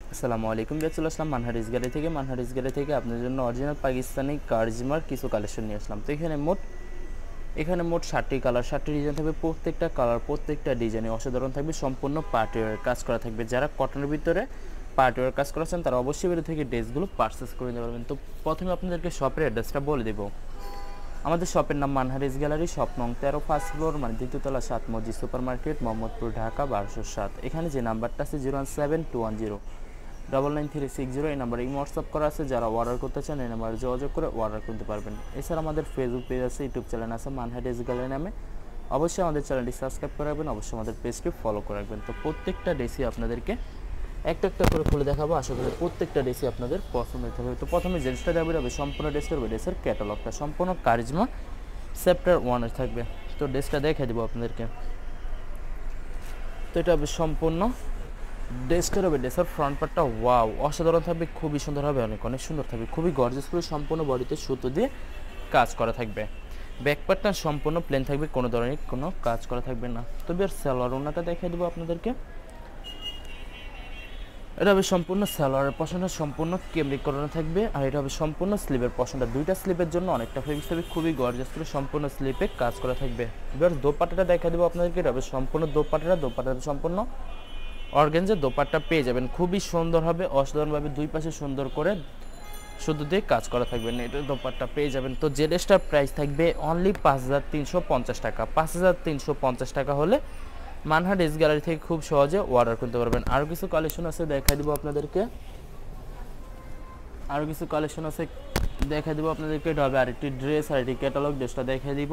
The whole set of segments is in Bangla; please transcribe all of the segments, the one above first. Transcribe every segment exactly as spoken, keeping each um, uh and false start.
আসসালামু আলাইকুম, চলে আসলাম মানহারিস গ্যালারি থেকে। মানহারিস গ্যালারি থেকে আপনাদের জন্য অরিজিনাল পাকিস্তানি কারিজমার কিছু কালেকশন নিয়ে আসলাম। তো এখানে মোট এখানে মোট ষাটটি কালার, ষাটটি ডিজাইন থাকবে। প্রত্যেকটা কালার, প্রত্যেকটা ডিজাইনে অসাধারণ থাকবে। সম্পূর্ণ পার্টিওয়ার কাজ করা থাকবে। যারা কটনের ভিতরে পার্টিওয়ার কাজ করেছেন তারা অবশ্যই বেরো থেকে ড্রেসগুলো পারচেস করে নিতে পারবেন। তো প্রথমে আপনাদেরকে শপের অ্যাড্রেসটা বলে দেবো। আমাদের শপের নাম মানহারিস গ্যালারি, শপ নং তেরো, ফার্স্ট ফ্লোর, মানে দ্বিতীয়তলা, সাত মসজিদ সুপার মার্কেট, মোহাম্মদপুর, ঢাকা বারোশো সাত। এখানে যে নাম্বারটা আছে zero one seven two one zero double nine three six zero, এই নাম্বারে হোয়াটসঅ্যাপ করা আছে। যারা অর্ডার করতে চান এই নাম্বারে যোগাযোগ করে অর্ডার করতে পারবেন। এছাড়া আমাদের ফেসবুক পেজ আছে, ইউটিউব চ্যানেল আছে মানহারিস গ্যালারি নামে। অবশ্যই আমাদের চ্যানেলটি সাবস্ক্রাইব করে রাখবেন, অবশ্যই আমাদের পেজটি ফলো করে রাখবেন। তো প্রত্যেকটা ড্রেসই আপনাদেরকে একটা একটা করে খুলে দেখাবো। আশা করি প্রত্যেকটা ড্রেসই আপনাদের পছন্দ হতে হবে। তো প্রথমে জিনিসটা দেওয়া হবে সম্পূর্ণ ড্রেস করবে। ড্রেসের ক্যাটালগটা সম্পূর্ণ কারিজমা চ্যাপ্টার ওয়ানের থাকবে। তো ড্রেসটা দেখে দেবো আপনাদেরকে। তো এটা হবে সম্পূর্ণ ড্রেসটা হবে। ড্রেসের ফ্রন্ট পার্টটা ওয়াও অসাধারণ থাকবে, খুবই সুন্দর হবে, অনেক অনেক সুন্দর থাকবে, খুবই গর্জিয়াস করে সম্পূর্ণ বডিতে সুতো দিয়ে কাজ করা থাকবে। ব্যাক পার্টটা সম্পূর্ণ প্লেন থাকবে, কোনো ধরনের কোনো কাজ করা থাকবে না। তবে আর সালোয়ার ওড়নাটা দেখিয়ে দেবো আপনাদেরকে। এটা হবে সম্পূর্ণ সালোয়ারের পশনটা সম্পূর্ণ ক্যামব্রিক করানো থাকবে। আর এটা হবে সম্পূর্ণ স্লিভের পশনটা, দুইটা স্লিভের জন্য অনেকটা ফেব্রিক থাকবে, খুবই গর্জিয়াস করে সম্পূর্ণ স্লিপে কাজ করা থাকবে। এবার দোপাট্টাটা দেখা দেবো আপনাদেরকে। এটা হবে সম্পূর্ণ দোপাট্টাটা দোপাট্টাটা সম্পূর্ণ অর্গানজার দোপাট্টা পেয়ে যাবেন, খুবই সুন্দর হবে, অসাধারণভাবে দুই পাশে সুন্দর করে শুধু দিয়ে কাজ করা থাকবে। এটা দোপাট্টা পেয়ে যাবেন। তো যে ড্রেসটার প্রাইস থাকবে অনলি পাঁচ হাজার তিনশো পঞ্চাশ টাকা। পাঁচ হাজার তিনশো পঞ্চাশ টাকা হলে মানহারিস গ্যালারি থেকে খুব সহজে অর্ডার করতে পারবেন। আরও কিছু কালেকশন আছে দেখা দিব আপনাদেরকে। আরও কিছু কালেকশন আছে দেখা দিব আপনাদেরকে। এটা হবে আরেকটি ড্রেস, আরেকটি ক্যাটালগ। ড্রেসটা দেখা দিব।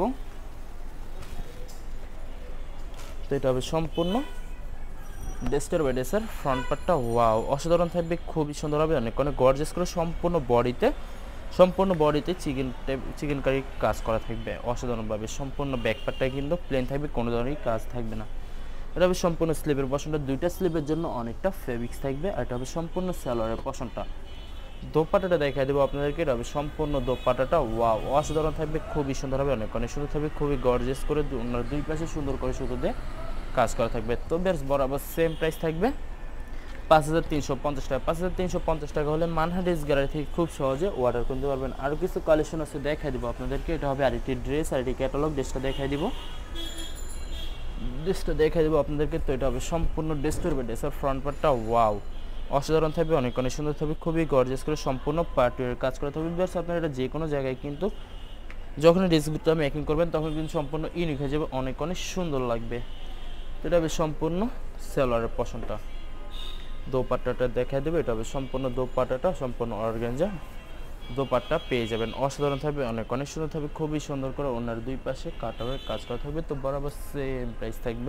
তো এটা হবে সম্পূর্ণ ড্রেসটার হবে। ড্রেসের ফ্রন্ট পার্টটা ওয়াও অসাধারণ থাকবে, খুবই সুন্দর হবে, অনেক অনেক গর্জিয়াস করে সম্পূর্ণ বডিতে সম্পূর্ণ বডিতে চিকেন চিকেন কারি কাজ করা থাকবে অসাধারণভাবে। সম্পূর্ণ ব্যাক পার্টটা কিন্তু প্লেন থাকবে, কোনো ধরনের কাজ থাকবে না। এটা হবে সম্পূর্ণ স্লিভের পশনটা, দুইটা স্লিভের জন্য অনেকটা ফেব্রিক্স থাকবে। আর এটা হবে সম্পূর্ণ সালোয়ারের পশনটা। দোপাট্টাটা দেখাই দেবো আপনাদেরকে। এটা হবে সম্পূর্ণ দোপাট্টাটা ওয়াও অসাধারণ থাকবে, খুবই সুন্দর হবে, অনেক অনেক সুন্দর থাকবে, খুবই গর্জিয়াস করে দুই পাশে সুন্দর করে সুতো দিয়ে কাজ করা থাকবে। তো বেশ বরাবর সেম প্রাইস থাকবে পাঁচ হাজার তিনশো পঞ্চাশ টাকা। পাঁচ হাজার তিনশো পঞ্চাশ টাকা হলে মানহারিস গ্যালারি থেকে খুব সহজে অর্ডার করতে পারবেন। আরও কিছু কালেকশন আছে দেখাই দিব আপনাদেরকে। এটা হবে আরেকটি ড্রেস, আরেকটি ক্যাটালগ। ড্রেসটা দেখাই দিব ড্রেসটা দেখাই দেবো আপনাদেরকে। তো এটা হবে সম্পূর্ণ ড্রেস করবে। ড্রেসের ফ্রন্ট পার্টটা ওয়াও অসাধারণ থাকবে, অনেক অনেক সুন্দর থাকবে, খুবই গর্জিয়াস করে সম্পূর্ণ পার্টির কাজ করা থাকবে। বিকজ আপনার এটা যে কোনো জায়গায় কিন্তু যখন ড্রেসগুলো মেকিং করবেন তখন কিন্তু সম্পূর্ণ ইউনিক হয়ে যাবে, অনেক অনেক সুন্দর লাগবে। তো এটা হবে সম্পূর্ণ সালোয়ারের পশনটা। দোপাট্টাটা দেখা দেবে। এটা হবে সম্পূর্ণ দোপাট্টাটা সম্পূর্ণ অর্গানজা দোপাট্টা পেয়ে যাবেন, অসাধারণ থাকবে, অনেক অনেক সুন্দর থাকবে, খুবই সুন্দর করে ওনার দুই পাশে কাটারের কাজ করা থাকবে। তো বরাবর সেম প্রাইস থাকবে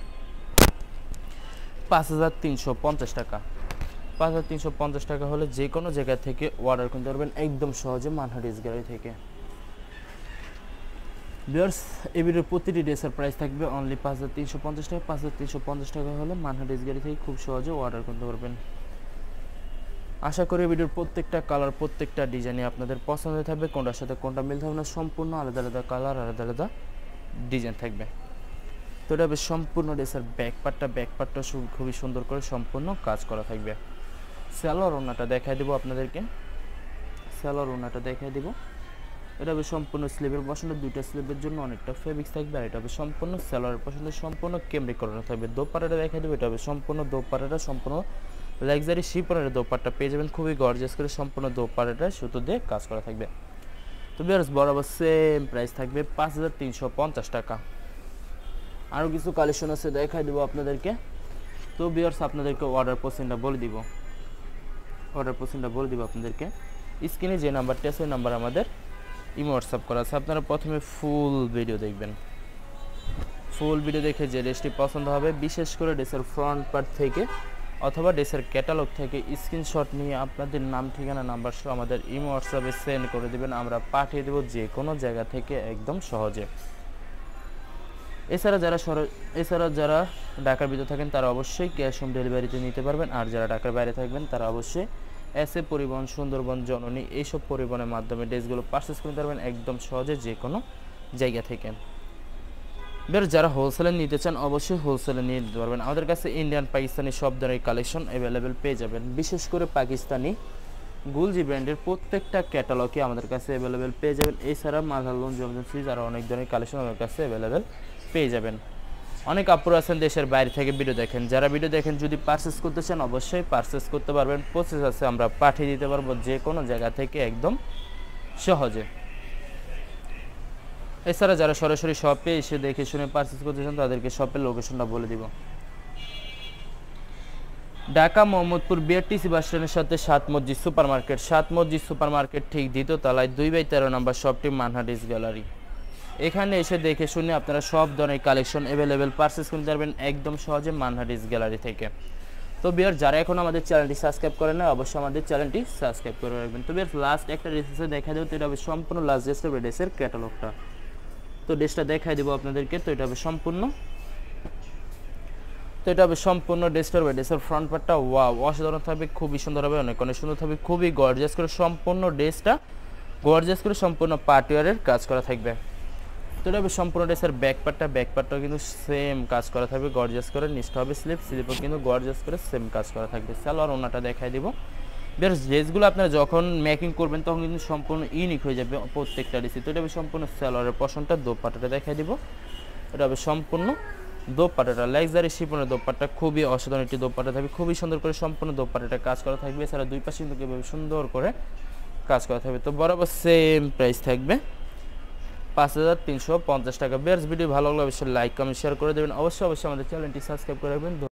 পাঁচ হাজার তিনশো পঞ্চাশ টাকা। পাঁচ হাজার তিনশো পঞ্চাশ টাকা হলে যে কোনো জায়গা থেকে অর্ডার করতে পারবেন একদম সহজে মানহারিস গ্যালারি থেকে। ভিউয়ার্স, এই ভিডিওর প্রতিটি ড্রেসের প্রাইস থাকবে অনলি পাঁচ হাজার তিনশো পঞ্চাশ টাকা। পাঁচ হাজার তিনশো পঞ্চাশ টাকা হলে মানহারিস গ্যালারি থেকে খুব সহজে অর্ডার করতে পারবেন। আশা করি ভিডিওর প্রত্যেকটা কালার, প্রত্যেকটা ডিজাইনে আপনাদের পছন্দ থাকবে, কোনটার সাথে কোনটা মিলতে হবে না, সম্পূর্ণ আলাদা আলাদা কালার, আলাদা আলাদা ডিজাইন থাকবে। তো এটা হবে সম্পূর্ণ ড্রেসের ব্যাক পার্টটা। ব্যাক পার্টটা খুবই সুন্দর করে সম্পূর্ণ কাজ করা থাকবে। সালোয়ার ওড়নাটা দেখাই দেবো আপনাদেরকে। সালোয়ার ওড়নাটা দেখাই দেবো। এটা হবে সম্পূর্ণ স্লিভের পছন্দ, দুইটা স্লিভের জন্য অনেকটা ফেব্রিক্স থাকবে। আর এটা হবে সম্পূর্ণ সালোয়ারের পছন্দ, সম্পূর্ণ ক্যামব্রিক করানো থাকবে। দোপাট্টাটা দেখাই দেবো। এটা হবে সম্পূর্ণ দোপাট্টাটা সম্পূর্ণ লাক্সারি শিফনের দোপাট্টা পেয়ে যাবেন, খুবই গর্জিয়াস করে সম্পূর্ণ দোপাট্টাটা সুতো দিয়ে কাজ করা থাকবে। তো ভিউয়ার্স, বরাবর সেম প্রাইস থাকবে পাঁচ হাজার তিনশো পঞ্চাশ টাকা। আরও কিছু কালেকশন আছে দেখাই দেবো আপনাদেরকে। তো ভিউয়ার্স, আপনাদেরকে অর্ডার প্রসেসটা বলে দিব অর্ডার প্রসেসটা বলে দিব আপনাদেরকে। স্ক্রিনে যে নাম্বারটি আছে ওই নাম্বার আমাদের ইমো হোয়াটসঅ্যাপ করা আছে। আপনারা প্রথমে ফুল ভিডিও দেখবেন। ফুল ভিডিও দেখে যে ড্রেসটি পছন্দ হবে, বিশেষ করে ড্রেসের ফ্রন্ট পার্ট থেকে অথবা ড্রেসের ক্যাটালগ থেকে স্ক্রিনশট নিয়ে আপনাদের নাম, ঠিকানা, নাম্বার সহ আমাদের ইমো হোয়াটসঅ্যাপে সেন্ড করে দেবেন, আমরা পাঠিয়ে দেবো যে কোনো জায়গা থেকে একদম সহজে। এছাড়া যারা এছাড়া যারা ঢাকার ভিতরে থাকেন তারা অবশ্যই ক্যাশ অন ডেলিভারিতে নিতে পারবেন। আর যারা ঢাকার বাইরে থাকবেন তারা অবশ্যই এস এ পরিবহন, সুন্দরবন, জননী এইসব পরিবহনের মাধ্যমে ড্রেসগুলো পারচেস করতে পারবেন একদম সহজে যে কোনো জায়গা থেকে। বের যারা হোলসেলে নিতে চান অবশ্যই হোলসেলে নিয়ে নিতে পারবেন। আমাদের কাছে ইন্ডিয়ান পাকিস্তানি সব ধরনের কালেকশন অ্যাভেলেবেল পেয়ে যাবেন। বিশেষ করে পাকিস্তানি গুলজি ব্র্যান্ডের প্রত্যেকটা ক্যাটালগে আমাদের কাছে অ্যাভেলেবেল পেয়ে যাবেন। এছাড়া মালহার লোন জমজম সিরিজ আরও অনেক ধরনের কালেকশন আমাদের কাছে অ্যাভেলেবেল পেয়ে যাবেন। অনেক আপুরা আছেন দেশের বাইরে থেকে ভিডিও দেখেন, যারা ভিডিও দেখেন যদি পারচেস করতে চান অবশ্যই পারচেস করতে পারবেন। প্রসেস আছে, আমরা পাঠিয়ে দিতে পারবো যে কোনো জায়গা থেকে একদম সহজে। এছাড়া যারা সরাসরি শপে এসে দেখে শুনে পারচেস করতে চান তাদেরকে শপের লোকেশনটা বলে দিব। ঢাকা মোহাম্মদপুর বিআরটিসি বাস স্ট্যান্ডের সাথে সাত মসজিদ সুপার মার্কেট, সাত মসজিদ সুপার মার্কেট ঠিক দ্বিতীয় তলায় দুই বাই তেরো নম্বর শপটি মানহার ডিস গ্যালারি। এখানে এসে দেখে শুনে আপনারা সব ধরনের কালেকশন অ্যাভেলেবেল পারচেস করতে পারবেন একদম সহজে মানহার ডিস গ্যালারি থেকে। তো বিয়ার যারা এখন আমাদের চ্যানেলটি সাবস্ক্রাইব করেন না অবশ্যই আমাদের চ্যানেলটি সাবস্ক্রাইব করে রাখবেন। তো বিয়ার লাস্ট একটা ড্রেসে দেখা দেবো, তো এটা হবে সম্পূর্ণ লাস্ট ড্রেসের ড্রেসের ক্যাটালগটা। তো ড্রেসটা দেখাই দেবো আপনাদেরকে। তো এটা হবে সম্পূর্ণ তো এটা হবে সম্পূর্ণ ড্রেসটার ড্রেসের ফ্রন্ট পার্টটা ওয়াও অসাধারণ থাকবে, খুবই সুন্দর হবে, অনেক অনেক সুন্দর থাকবে, খুবই গর্জিয়াস করে সম্পূর্ণ ড্রেসটা গর্জিয়াস করে সম্পূর্ণ পার্টিওয়ারের কাজ করা থাকবে। তো এটা হবে সম্পূর্ণ ড্রেসের ব্যাক পার্টটা, ব্যাক পার্টটাও কিন্তু সেম কাজ করা থাকবে গর্জিয়াস করে। নিচটা হবে স্লিপ, স্লিপও কিন্তু গর্জিয়াস করে সেম কাজ করা থাকবে। সালোয়ার ওনাটা দেখাই দিব। বেশ ড্রেসগুলো আপনারা যখন মেকিং করবেন তখন কিন্তু সম্পূর্ণ ইউনিক হয়ে যাবে প্রত্যেকটা ড্রেসই। তো এটা হবে সম্পূর্ণ সালোয়ারের পশনটা, দোপাট্টাটা দেখাই দিব। এটা হবে সম্পূর্ণ দোপাট্টাটা, লাক্সারি শিফনের দোপাট্টা, খুবই অসাধারণ একটি দোপাট্টা থাকবে, খুবই সুন্দর করে সম্পূর্ণ দোপাট্টাটা কাজ করা থাকবে। এছাড়া দুই পাশে কিন্তু এভাবে সুন্দর করে কাজ করা থাকবে। তো বরাবর সেম প্রাইস থাকবে পাঁচ হাজার তিনশো পঞ্চাশ টাকা। বেয়ার্স ভিডিও ভালো লাগলে অবশ্যই লাইক কমেন্ট শেয়ার করে দেবেন। অবশ্যই অবশ্যই আমাদের চ্যানেলটি সাবস্ক্রাইব করে রাখবেন।